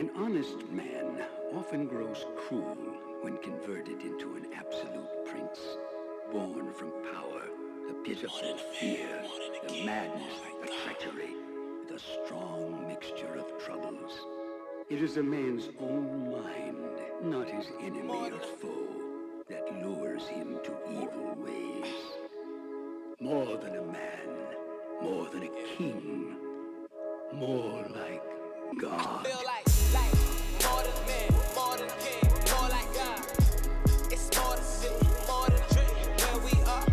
An honest man often grows cruel when converted into an absolute prince, born from power, the pitiful fear, the madness, the treachery, the strong mixture of troubles. It is a man's own mind, not his enemy or foe, that lures him to evil ways. More than a man, more than a king, more like God. I feel like more than a man, more than a king, more like God. It's more than city, more than a dream, where we are.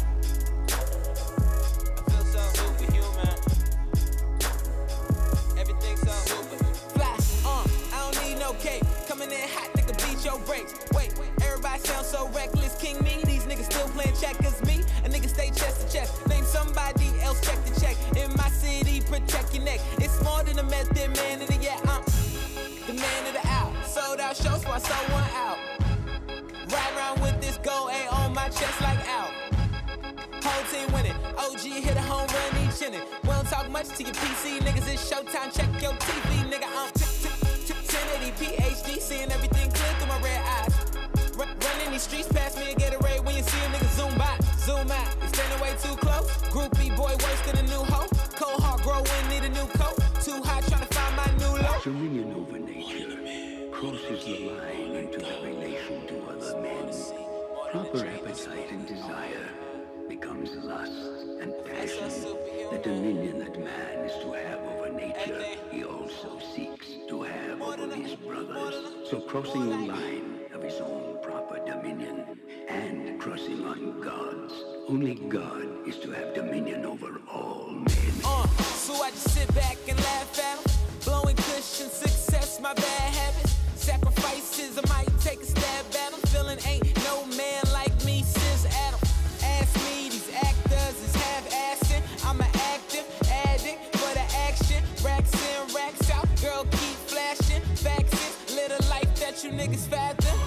I feel so superhuman. Everything's so super fly. I don't need no cape. Coming in hot, nigga, beat your brakes. Wait, everybody sounds so reckless. King me, these niggas still playing checkers. Me, a nigga stay chest to chest. Name somebody else, check the check. In my city, protect your neck. It's more than a method, man. And yeah, I'm the man of the hour. Sold out shows, so I sold one out. Ride around with this gold A on my chest like out. Whole team winning. OG hit a home run each inning. We don't talk much to your PC niggas. It's showtime. Check your TV, nigga. I'm 1080 PhD, seeing everything clear through my red eyes. Running these streets past me and get a raid when you see a nigga zoom by, zoom out. You standing way too close. Groupie boy worse than a new hoe. Cold heart growing, need a new coat. Too hot trying to find my new low. Dominion over nature crosses the line into the relation to other men. Proper appetite and desire becomes lust and passion. The dominion that man is to have over nature, he also seeks to have over his brothers. So crossing the line of his own proper dominion and crossing on God's. Only God is to have dominion over all men. So I just sit back and laugh at him. Blowing cushion, success, my bad habits. Sacrifices, I might take a stab at him. Feeling ain't no man like me since Adam. Ask me, these actors is half-assing. I'm an active addict for the action. Racks in, racks out, girl keep flashing. Facts is, little life that you niggas fathom.